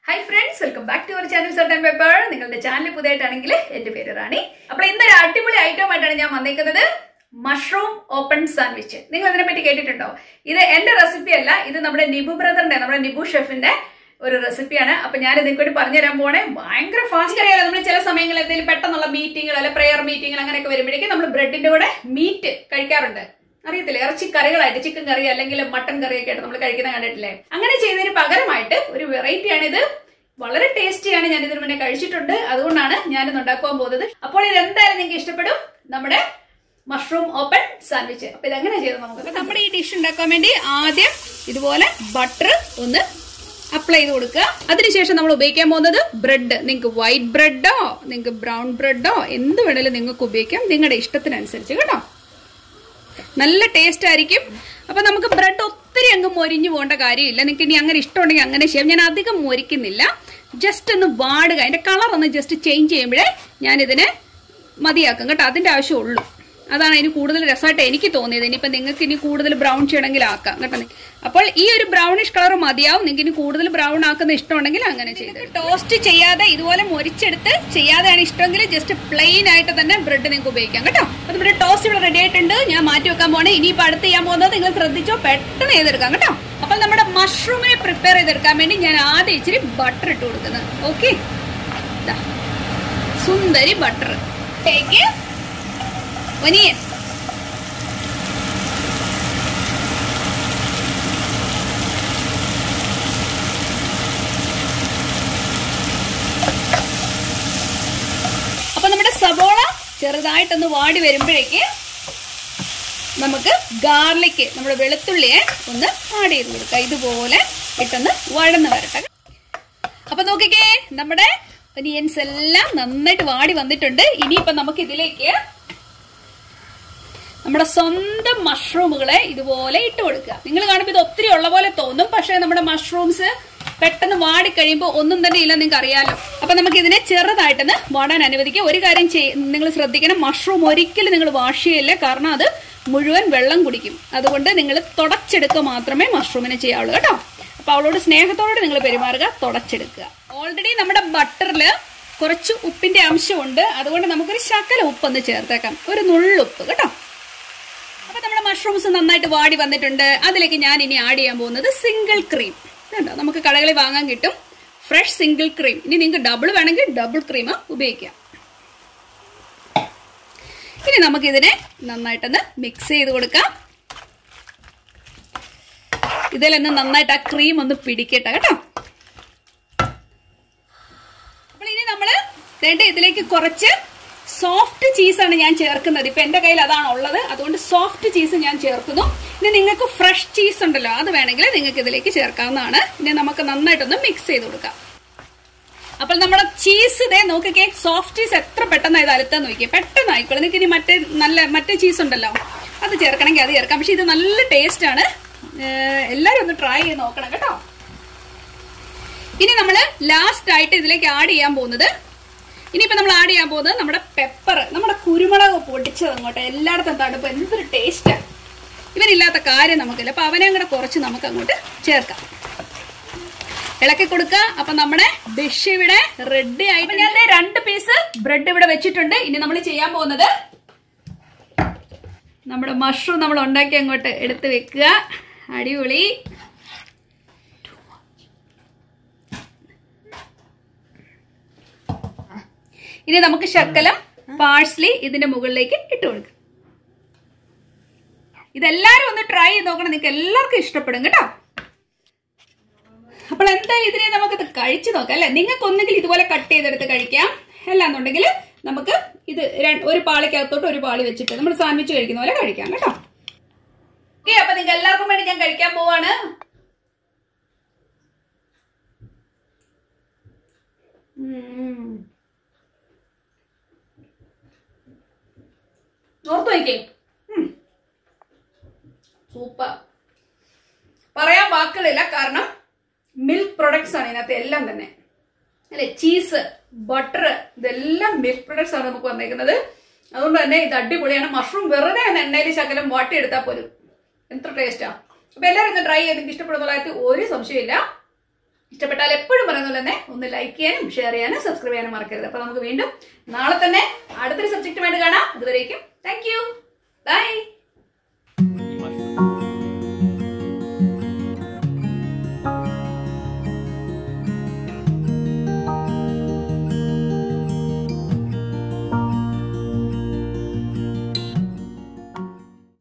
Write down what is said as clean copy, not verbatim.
Hi friends, welcome back to our channel Salt and Pepper. നിങ്ങളുടെ channel പുതിയതായിട്ടാണെങ്കിൽ എൻ്റെ പേര് റാണി. അപ്പോൾ ഇന്നൊരു അടിപൊളി ഐറ്റം ആയിട്ടാണ് ഞാൻ വന്നിരിക്കുന്നത്. Mushroom open sandwich. നിങ്ങൾ ഇതിനെ പറ്റി കേട്ടിട്ടുണ്ടോ? ഇത് എൻ്റെ റെസിപ്പി അല്ല, ഇത് നമ്മുടെ നിബു ബ്രദറിന്റെ, നമ്മുടെ നിബു ഷെഫിന്റെ ഒരു റെസിപ്പിയാണ്. അപ്പൊ ഞാൻ ഇതിനെ കൂടി പറഞ്ഞു തരാൻ പോണേ. ഭയങ്കര ഫാസ്റ്റ് അറിയാലോ, നമ്മൾ ചില സമയങ്ങളിൽ എന്തെങ്കിലും പെട്ടെന്നുള്ള മീറ്റിംഗുകൾ അല്ലെ പ്രെയർ മീറ്റിംഗുകൾ അങ്ങനെയൊക്കെ വരുമ്പോഴേക്കും നമ്മൾ ബ്രെഡിന്റെ കൂടെ മീറ്റ് കഴിക്കാറുണ്ട്. അറിയത്തില്ല, ഇറച്ചി കറികളായിട്ട് ചിക്കൻ കറി അല്ലെങ്കിൽ മട്ടൻ കറിയൊക്കെ ആയിട്ട് നമ്മൾ കഴിക്കുന്ന കണ്ടിട്ടില്ലേ? അങ്ങനെ ചെയ്യുന്നതിന് പകരമായിട്ട് ഒരു വെറൈറ്റിയാണ് ഇത്. വളരെ ടേസ്റ്റിയാണ്. ഞാൻ ഇതിന് മുന്നേ കഴിച്ചിട്ടുണ്ട്, അതുകൊണ്ടാണ് ഞാനിന്ന് ഉണ്ടാക്കാൻ പോകുന്നത്. അപ്പോൾ ഇത് എന്തായാലും നിങ്ങൾക്ക് ഇഷ്ടപ്പെടും, നമ്മുടെ മഷ്റൂം ഓപ്പൺ സാൻഡ്വിച്ച്. അപ്പൊ ഇതെങ്ങനെ ചെയ്ത് നമുക്ക് നമ്മുടെ ഈ ഡിഷ് ഉണ്ടാക്കാൻ വേണ്ടി ആദ്യം ഇതുപോലെ ബട്ടർ ഒന്ന് അപ്ലൈ ചെയ്ത് കൊടുക്കുക. അതിനുശേഷം നമ്മൾ ഉപയോഗിക്കാൻ പോകുന്നത് ബ്രെഡ്. നിങ്ങൾക്ക് വൈറ്റ് ബ്രെഡോ നിങ്ങൾക്ക് ബ്രൗൺ ബ്രെഡോ എന്ത് വേണേലും നിങ്ങൾക്ക് ഉപയോഗിക്കാം, നിങ്ങളുടെ ഇഷ്ടത്തിനനുസരിച്ച് കേട്ടോ. നല്ല ടേസ്റ്റ് ആയിരിക്കും. അപ്പൊ നമുക്ക് ബ്രെഡ് ഒത്തിരി അങ്ങ് മൊരിഞ്ഞു പോകേണ്ട കാര്യമില്ല. നിങ്ങൾക്ക് ഇനി അങ്ങനെ ഇഷ്ടമുണ്ടെങ്കിൽ അങ്ങനെ ചെയ്യാം. ഞാൻ അധികം മൊരിക്കുന്നില്ല, ജസ്റ്റ് ഒന്ന് വാടുക, അതിന്റെ കളർ ഒന്ന് ജസ്റ്റ് ചേഞ്ച് ചെയ്യുമ്പോഴേ ഞാനിതിനെ മതിയാക്കും കേട്ടോ. അതിന്റെ ആവശ്യമുള്ളൂ. അതാണ് അതിന് കൂടുതൽ രസമായിട്ട് എനിക്ക് തോന്നിയത്. ഇനിയിപ്പോ നിങ്ങൾക്ക് ഇനി കൂടുതൽ ബ്രൗൺ ചെയ്യണമെങ്കിൽ ആക്കാം കേട്ടോ. അപ്പോൾ ഈ ഒരു ബ്രൗണിഷ് കളർ മതിയാവും. നിങ്ങൾക്ക് ഇനി കൂടുതൽ ബ്രൗൺ ആക്കുന്ന ഇഷ്ടമുണ്ടെങ്കിൽ അങ്ങനെ ചെയ്ത്. ടോസ്റ്റ് ചെയ്യാതെ ഇതുപോലെ മൊരിച്ചെടുത്ത് ചെയ്യാതെയാണ് ഇഷ്ടമെങ്കിൽ ജസ്റ്റ് പ്ലെയിൻ ആയിട്ട് തന്നെ ബ്രെഡ് നിങ്ങൾക്ക് ഉപയോഗിക്കാം കേട്ടോ. അപ്പൊ നമ്മുടെ ടോസ്റ്റ് ഇവിടെ റെഡി ആയിട്ടുണ്ട്. ഞാൻ മാറ്റി വെക്കാൻ പോണേ. ഇനിയിപ്പോൾ അടുത്ത് ചെയ്യാൻ പോകുന്നത് നിങ്ങൾ ശ്രദ്ധിച്ചോ, പെട്ടെന്ന് ചെയ്തെടുക്കാം കേട്ടോ. അപ്പോൾ നമ്മുടെ മഷ്റൂമിനെ പ്രിപ്പയർ ചെയ്തെടുക്കാൻ വേണ്ടി ഞാൻ ആദ്യം ഇച്ചിരി ബട്ടർ ഇട്ട് കൊടുക്കുന്നത്. ഓക്കെ, സുന്ദരി ബട്ടർ. ഒനിയൻ, അപ്പൊ നമ്മുടെ സവോള ചെറുതായിട്ടൊന്ന് വാടി വരുമ്പോഴേക്ക് നമുക്ക് ഗാർലിക്, നമ്മുടെ വെളുത്തുള്ളിയെ ഒന്ന് ആഡ് ചെയ്ത് കൊടുക്കാം. ഇതുപോലെ ഇട്ടൊന്ന് വഴന്ന് വരട്ടെ. അപ്പൊ നോക്കിക്കേ, നമ്മുടെ ഒനിയൻസ് എല്ലാം നന്നായിട്ട് വാടി വന്നിട്ടുണ്ട്. ഇനിയിപ്പൊ നമുക്ക് ഇതിലേക്ക് നമ്മുടെ സ്വന്തം മഷ്റൂമുകളെ ഇതുപോലെ ഇട്ട് കൊടുക്കുക. നിങ്ങൾ കാണുമ്പോൾ ഇത് ഒത്തിരി ഉള്ള പോലെ തോന്നും, പക്ഷെ നമ്മുടെ മഷ്റൂംസ് പെട്ടെന്ന് വാടിക്കഴിയുമ്പോൾ ഒന്നും തന്നെ ഇല്ല, നിങ്ങൾക്ക് അറിയാലോ. അപ്പൊ നമുക്ക് ഇതിനെ ചെറുതായിട്ടൊന്ന് വാടാൻ അനുവദിക്കുക. ഒരു കാര്യം നിങ്ങൾ ശ്രദ്ധിക്കണം, മഷ്റൂം ഒരിക്കലും നിങ്ങൾ വാഷ് ചെയ്യില്ല, കാരണം അത് മുഴുവൻ വെള്ളം കുടിക്കും. അതുകൊണ്ട് നിങ്ങൾ തുടച്ചെടുക്കുക മാത്രമേ മഷ്റൂമിനെ ചെയ്യാവുള്ളൂ കേട്ടോ. അപ്പൊ അവളോട് സ്നേഹത്തോടെ നിങ്ങൾ പെരുമാറുക, തുടച്ചെടുക്കുക. ഓൾറെഡി നമ്മുടെ ബട്ടറിൽ കുറച്ച് ഉപ്പിന്റെ അംശമുണ്ട്, അതുകൊണ്ട് നമുക്കൊരു ശകല ഉപ്പൊന്ന് ചേർത്തേക്കാം, ഒരു നുള്ളുപ്പ് കേട്ടോ. അപ്പൊ നമ്മുടെ മഷ്റൂംസ് നന്നായിട്ട് വാടി വന്നിട്ടുണ്ട്. അതിലേക്ക് ഞാൻ ഇനി ആഡ് ചെയ്യാൻ പോകുന്നത് സിംഗിൾ ക്രീം. കേട്ടോ, നമുക്ക് കടകളിൽ വാങ്ങാൻ കിട്ടും ഫ്രഷ് സിംഗിൾ ക്രീം. ഇനി നിങ്ങൾക്ക് ഡബിൾ വേണമെങ്കിൽ ഡബിൾ ക്രീം ഉപയോഗിക്കാം. ഇനി നമുക്കിതിനെ നന്നായിട്ടൊന്ന് മിക്സ് ചെയ്ത് കൊടുക്കാം. ഇതിലൊന്ന് നന്നായിട്ട് ആ ക്രീം ഒന്ന് പിടിക്കട്ടെ കേട്ടോ. അപ്പോൾ ഇനി നമ്മള് ഇതിലേക്ക് കുറച്ച് സോഫ്റ്റ് ചീസാണ് ഞാൻ ചേർക്കുന്നത്. ഇപ്പൊ എന്റെ കയ്യിൽ അതാണ് ഉള്ളത്, അതുകൊണ്ട് സോഫ്റ്റ് ചീസ് ഞാൻ ചേർക്കുന്നു. ഇനി നിങ്ങൾക്ക് ഫ്രഷ് ചീസ് ഉണ്ടല്ലോ, അത് വേണമെങ്കിൽ നിങ്ങൾക്ക് ഇതിലേക്ക് ചേർക്കാവുന്നതാണ്. ഇനി നമുക്ക് നന്നായിട്ടൊന്ന് മിക്സ് ചെയ്ത് കൊടുക്കാം. അപ്പോൾ നമ്മുടെ ചീസ് ഇതേ നോക്കിക്കേ, സോഫ്റ്റ് ചീസ് എത്ര പെട്ടെന്ന് ഇത് അലുത്താൻ നോക്കിയേ, പെട്ടെന്ന് ആയിക്കോളൂ. നിങ്ങൾക്ക് ഇനി മറ്റേ ചീസ് ഉണ്ടല്ലോ, അത് ചേർക്കണമെങ്കിൽ അത് ചേർക്കാം. പക്ഷെ ഇത് നല്ല ടേസ്റ്റ് ആണ്, എല്ലാരും ഒന്ന് ട്രൈ ചെയ്ത് നോക്കണം കേട്ടോ. ഇനി നമ്മള് ലാസ്റ്റ് ആയിട്ട് ഇതിലേക്ക് ആഡ് ചെയ്യാൻ പോകുന്നത്, ഇനിയിപ്പോ നമ്മൾ ആഡ് ചെയ്യാൻ പോകുന്നത് നമ്മുടെ പെപ്പർ, നമ്മുടെ കുരുമുളക് പൊടിച്ചത്. അങ്ങോട്ട് എല്ലായിടത്തും തണുപ്പ്, എന്തൊരു ടേസ്റ്റാ. ഇവനില്ലാത്ത കാര്യം നമുക്കില്ല. അപ്പൊ അവനെ കൂടെ കുറച്ച് നമുക്ക് അങ്ങോട്ട് ചേർക്കാം, ഇളക്കി കൊടുക്കുക. അപ്പൊ നമ്മുടെ ഡിഷ് ഇവിടെ റെഡി ആയിട്ട് ഞാൻ 2 പീസ് ബ്രെഡ് ഇവിടെ വെച്ചിട്ടുണ്ട്. ഇനി നമ്മൾ ചെയ്യാൻ പോകുന്നത് നമ്മുടെ മഷ്റൂം നമ്മൾ ഉണ്ടാക്കി അങ്ങോട്ട് എടുത്ത് വെക്കുക. അടിപൊളി. ഇനി നമുക്ക് ശകലം പാഴ്സ്ലി ഇതിന്റെ മുകളിലേക്ക് ഇട്ട് കൊടുക്കാം. ഇതെല്ലാരും ഒന്ന് ട്രൈ ചെയ്ത് നോക്കണം, നിങ്ങൾക്ക് എല്ലാവർക്കും ഇഷ്ടപ്പെടും കേട്ടോ. അപ്പോൾ എന്താ ഇതിനെ നമുക്ക് കഴിച്ചു നോക്കാം അല്ലെ. നിങ്ങൾക്ക് ഒന്നെങ്കിൽ ഇതുപോലെ കട്ട് ചെയ്തെടുത്ത് കഴിക്കാം, അല്ലാന്നുണ്ടെങ്കിൽ നമുക്ക് ഇത് ഒരു പാളിക്കകത്തോട്ട് ഒരു പാളി വെച്ചിട്ട് നമ്മൾ സാൻഡ്വിച്ച് കഴിക്കുന്ന പോലെ കഴിക്കാം കേട്ടോ. ഓക്കെ, അപ്പൊ നിങ്ങൾക്ക് എല്ലാവർക്കും വേണ്ടി ഞാൻ കഴിക്കാൻ പോവാണ്. ഓർത്തു വയ്ക്കേ, സൂപ്പർ. പറയാൻ വാക്കുകളില്ല, കാരണം മിൽക്ക് പ്രൊഡക്ട്സ് ആണ് ഇതിനകത്ത് എല്ലാം തന്നെ അല്ലെ. ചീസ്, ബട്ടർ, ഇതെല്ലാം മിൽക്ക് പ്രൊഡക്ട്സ് ആണ് നമുക്ക് വന്നേക്കുന്നത്. അതുകൊണ്ട് തന്നെ ഇത് അടിപൊളിയാണ്. മഷ്റൂം വെറുതെ എണ്ണയിൽ ശകലം വാട്ടിയെടുത്താൽ പോലും എത്ര ടേസ്റ്റാ. അപ്പൊ എല്ലാവരും ഒന്ന് ട്രൈ ചെയ്ത് നിങ്ങൾക്ക് ഇഷ്ടപ്പെടുന്ന ഒരു സംശയമില്ല. ഇഷ്ടപ്പെട്ടാൽ എപ്പോഴും പറയുന്നത് തന്നെ ഒന്ന് ലൈക്ക് ചെയ്യാനും ഷെയർ ചെയ്യാനും സബ്സ്ക്രൈബ് ചെയ്യാനും മറക്കരുത്. അപ്പൊ നമുക്ക് വീണ്ടും നാളെ തന്നെ അടുത്തൊരു സബ്ജക്റ്റുമായിട്ട് കാണാം. അതുവരേക്കും താങ്ക് യു, ബൈ.